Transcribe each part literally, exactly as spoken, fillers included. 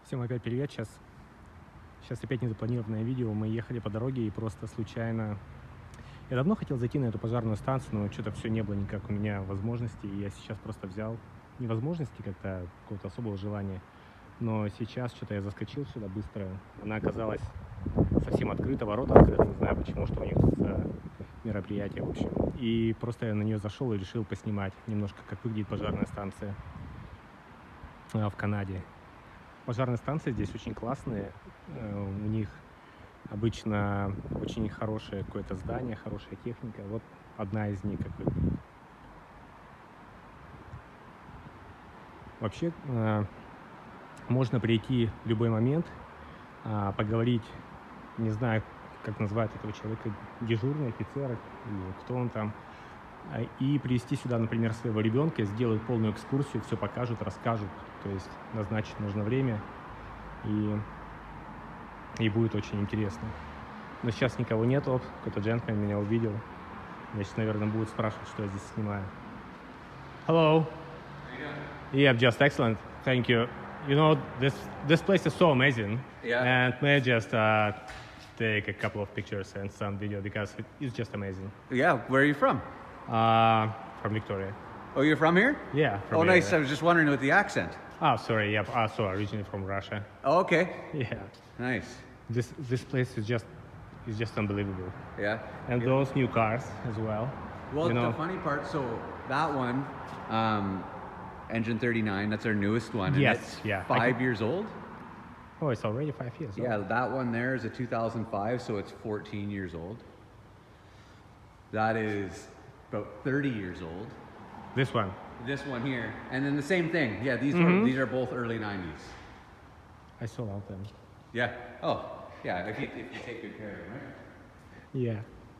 Всем опять привет. Сейчас, сейчас опять незапланированное видео. Мы ехали по дороге и просто случайно... Я давно хотел зайти на эту пожарную станцию, но что-то все не было никак у меня возможности. И я сейчас просто взял невозможности как-то, какого-то особого желания. Но сейчас что-то я заскочил сюда быстро. Она оказалась совсем открыта, ворота открыты. Не знаю почему, что у них тут за мероприятие, в общем. И просто я на нее зашел и решил поснимать немножко, как выглядит пожарная станция в Канаде. Пожарные станции здесь очень классные, у них обычно очень хорошее какое-то здание, хорошая техника. Вот одна из них, как выглядит. Вообще можно прийти в любой момент, поговорить, не знаю, как назвать этого человека, дежурный офицер, или кто он там, и привезти сюда, например, своего ребенка, сделают полную экскурсию, все покажут, расскажут, то есть назначить нужно время, и, и будет очень интересно. Но сейчас никого нету, какой-то джентльмен меня увидел, значит, наверное, будет спрашивать, что я здесь снимаю. Hello. Yeah, just excellent. Thank you. You know, this this place is so amazing. Yeah. And may I just uh, take a couple of pictures and some video because it, it's just amazing. Yeah, where are you from? Uh, from Victoria. Oh, you're from here? Yeah. From Oh, here. nice. I was just wondering with the accent. Oh, sorry. Yeah. Also originally from Russia. Oh, okay. Yeah. Nice. This this place is just is just unbelievable. Yeah. And Yeah. those new cars as well. Well, you know. the funny part, so that one, um, Engine thirty-nine, that's our newest one. And Yes, it's yeah, I five can- years old. Oh, it's already five years. old. Yeah, that one there is a two thousand five, so it's fourteen years old. That is about thirty years old. This one. This one here, and then the same thing. Yeah, these Mhm. are these are both early nineties. I sold out them. Yeah. Oh, yeah. If you, if you take good care of them, right? Yeah.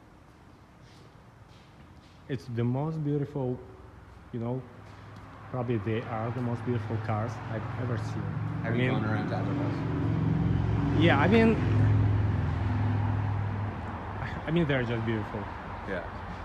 It's the most beautiful, you know, probably they are the most beautiful cars I've ever seen. Have I you mean, gone around Tatterhouse? yeah, I mean, I mean, they're just beautiful. Yeah.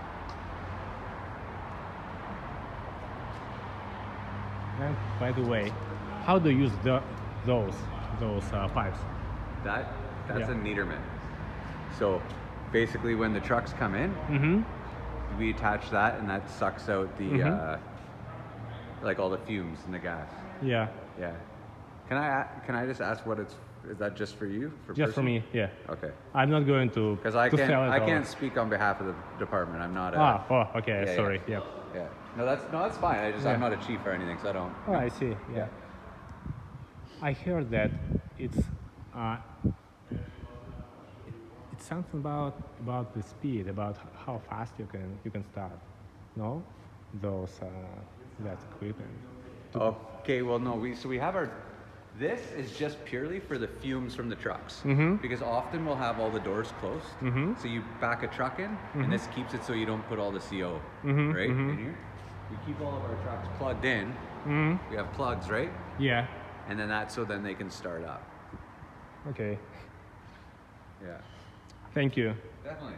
And by the way, how do you use the, those, those uh, pipes? That that's Yeah. a Niederman. So basically, when the trucks come in, Mm-hmm. we attach that, and that sucks out the Mhm. uh, like all the fumes and the gas. Yeah, Yeah. Can I a- can I just ask what it's? Is that just for you? For just for personal? me, yeah. Okay. I'm not going to, Because I to can't sell it I or- can't speak on behalf of the department. I'm not. A, Ah, oh, okay, Yeah, sorry, yeah. yeah. Yeah. No, that's no, that's fine. I just Yeah. I'm not a chief or anything, so I don't. Oh, I see. Yeah. I heard that it's uh, it, it's something about about the speed, about h- how fast you can you can start. No, those uh, that equipment. Okay, well, no, we so we have our. This is just purely for the fumes from the trucks, Mhm. because often we'll have all the doors closed. Mhm. So you back a truck in, and this keeps it so you don't put all the C O Mhm, right mhm. in here. We keep all of our trucks plugged in. Mm-hmm. We have plugs, right, Yeah. and then that's so then they can start up. Okay. Yeah, Thank you. definitely.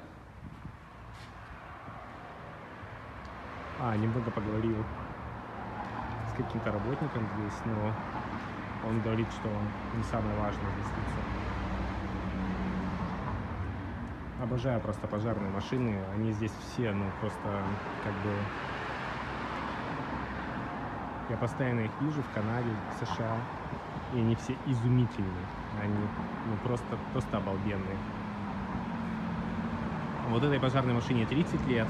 А, немного поговорил с каким-то работником здесь, но он говорит, что он не самое важное здесь лицо. Обожаю просто пожарные машины, они здесь все, ну, просто как бы... Я постоянно их вижу в Канаде, в США, и они все изумительные, они, ну, просто, просто обалденные. Вот этой пожарной машине тридцать лет,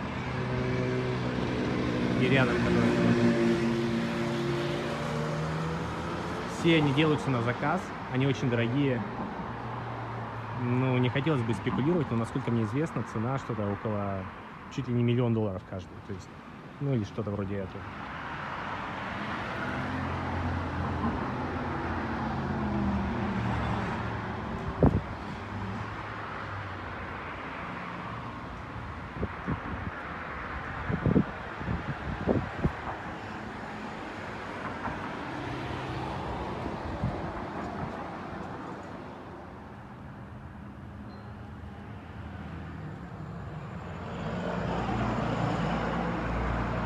и рядом, которые... Все они делаются на заказ, они очень дорогие. Ну, не хотелось бы спекулировать, но, насколько мне известно, цена что-то около чуть ли не миллион долларов каждый. То есть, ну или что-то вроде этого.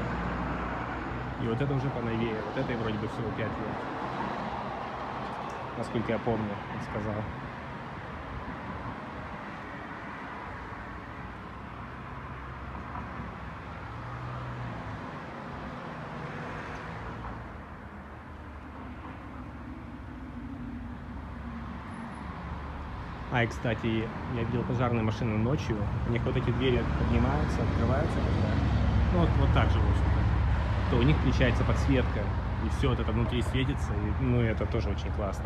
И вот это уже поновее, вот этой вроде бы всего пять лет. насколько я помню, он сказал. А, и, кстати, я видел пожарные машины ночью. У них вот эти двери поднимаются, открываются, когда... Ну, вот, вот так же, в общем-то. То у них включается подсветка, и все вот это внутри светится, и, ну, это тоже очень классно.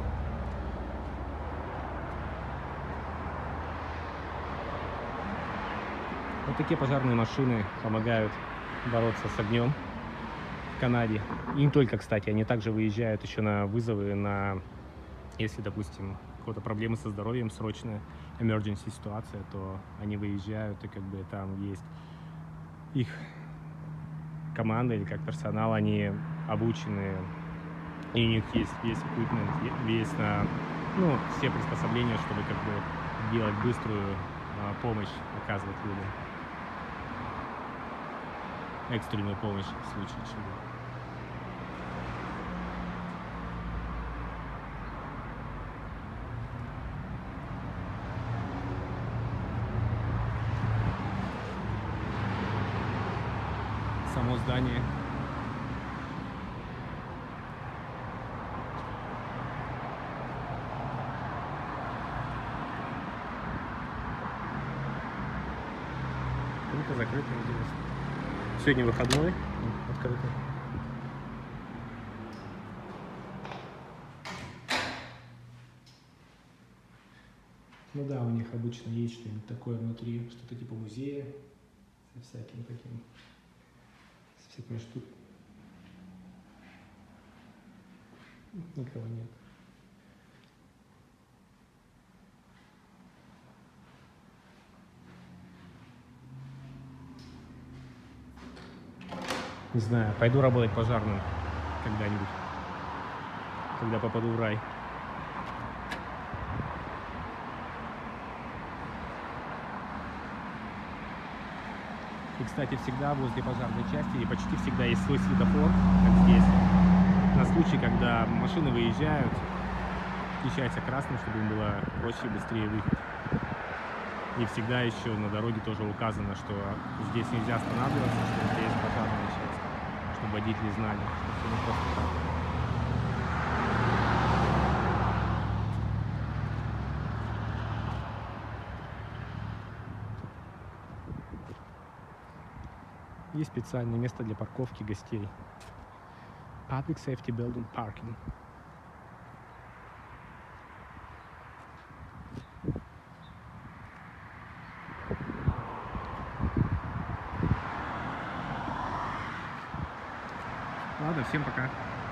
Вот такие пожарные машины помогают бороться с огнем в Канаде. И не только, кстати, они также выезжают еще на вызовы, на, если, допустим, какие-то проблемы со здоровьем, срочная emergency ситуация, то они выезжают, и как бы там есть их команда или как персонал, они обучены, и у них есть весь equipment, весь, ну, все приспособления, чтобы как бы делать быструю а, помощь, оказывать людям. Экстренную помощь в случае чего. Само здание. Открыто, закрыто, интересно. Сегодня выходной, открыто. Ну да, у них обычно есть что-нибудь такое внутри, что-то типа музея, со всяким таким, со всякими штуками. Никого нет. Не знаю, пойду работать пожарным когда-нибудь, когда попаду в рай. И, кстати, всегда возле пожарной части, и почти всегда есть свой светофор, как здесь, на случай, когда машины выезжают, включается красным, чтобы им было проще и быстрее выехать. И всегда еще на дороге тоже указано, что здесь нельзя останавливаться, что здесь пожарная часть, чтобы водители знали, что все не просто так. Есть специальное место для парковки гостей. Public Safety Building Parking. Ладно, всем пока.